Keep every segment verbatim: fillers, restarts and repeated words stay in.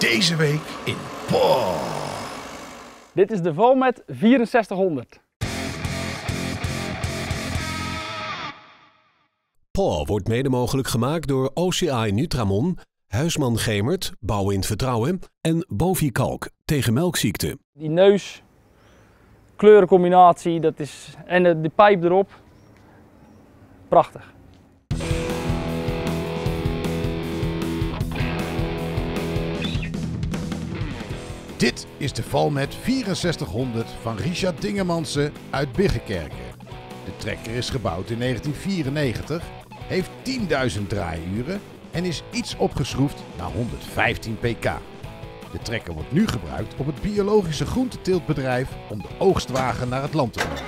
Deze week in Paw. Dit is de Valmet vierenzestighonderd. Paw wordt mede mogelijk gemaakt door O C I Nutramon, Huisman Gemert, Bouw in het Vertrouwen en Bovikalk tegen melkziekte. Die neus, kleurencombinatie, dat is, en de, de pijp erop, prachtig. Dit is de Valmet vierenzestighonderd van Richard Dingemansen uit Biggekerken. De trekker is gebouwd in negentien vierennegentig, heeft tienduizend draaiuren en is iets opgeschroefd naar honderdvijftien pk. De trekker wordt nu gebruikt op het biologische groenteteeltbedrijf om de oogstwagen naar het land te brengen.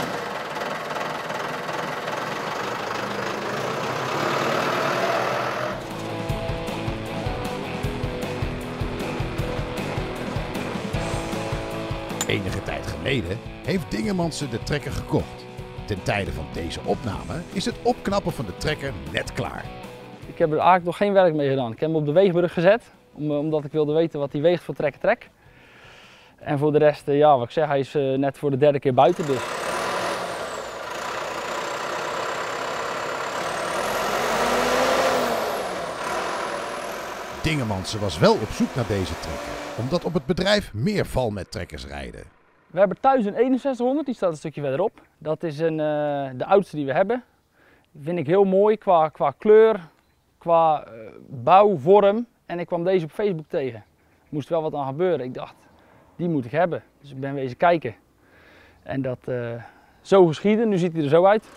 Enige tijd geleden heeft Dingemansen de trekker gekocht. Ten tijde van deze opname is het opknappen van de trekker net klaar. Ik heb er eigenlijk nog geen werk mee gedaan. Ik heb hem op de weegbrug gezet, omdat ik wilde weten wat hij weegt voor trekker trek. En voor de rest, ja, wat ik zeg, hij is net voor de derde keer buiten dus. Dingemansen was wel op zoek naar deze trekker, omdat op het bedrijf meer Valmet trekkers rijden. We hebben thuis een eenenzestighonderd, die staat een stukje verderop. Dat is een, uh, de oudste die we hebben. Die vind ik heel mooi qua, qua kleur, qua uh, bouw, vorm. En ik kwam deze op Facebook tegen. Er moest wel wat aan gebeuren. Ik dacht, die moet ik hebben. Dus ik ben wezen kijken. En dat uh, zo geschieden. Nu ziet hij er zo uit.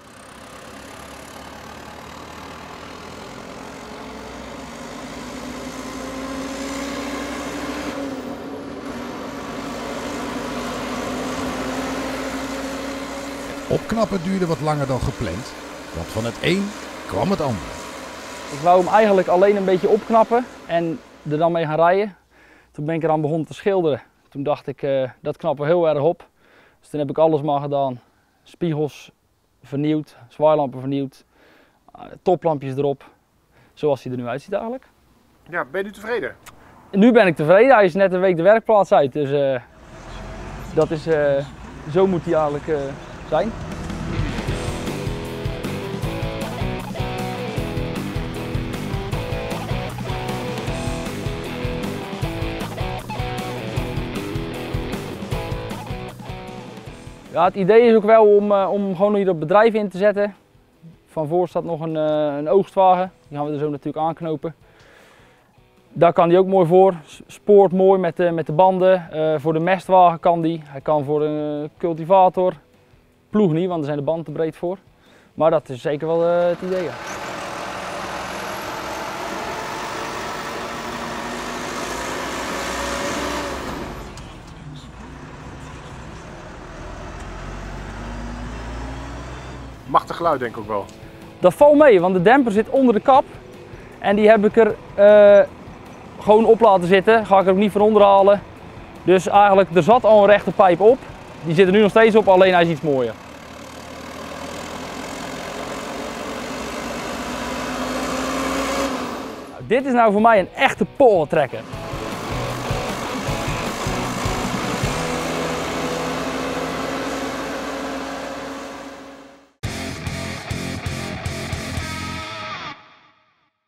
Opknappen duurde wat langer dan gepland, want van het een kwam het ander. Ik wou hem eigenlijk alleen een beetje opknappen en er dan mee gaan rijden. Toen ben ik eraan begonnen te schilderen. Toen dacht ik, uh, dat knappen we heel erg op. Dus toen heb ik alles maar gedaan. Spiegels vernieuwd, zwaailampen vernieuwd, uh, toplampjes erop. Zoals hij er nu uitziet eigenlijk. Ja, ben je nu tevreden? En nu ben ik tevreden. Hij is net een week de werkplaats uit. Dus uh, dat is, uh, zo moet hij eigenlijk uh, zijn. Ja, het idee is ook wel om, uh, om gewoon hier het bedrijf in te zetten. Van voor staat nog een, uh, een oogstwagen, die gaan we er zo natuurlijk aanknopen. Daar kan hij ook mooi voor, spoort mooi met de, met de banden. Uh, voor de mestwagen kan die, hij kan voor een cultivator. Ploeg niet, want er zijn de banden te breed voor. Maar dat is zeker wel uh, het idee. Ja. Machtig geluid denk ik ook wel. Dat valt mee, want de demper zit onder de kap. En die heb ik er uh, gewoon op laten zitten. Ga ik er ook niet van onderhalen. Dus eigenlijk, er zat al een rechte pijp op. Die zit er nu nog steeds op, alleen hij is iets mooier. Nou, dit is nou voor mij een echte Paw-trekker.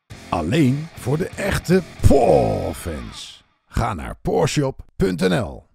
Alleen voor de echte Paw-fans. Ga naar pawshop punt n l.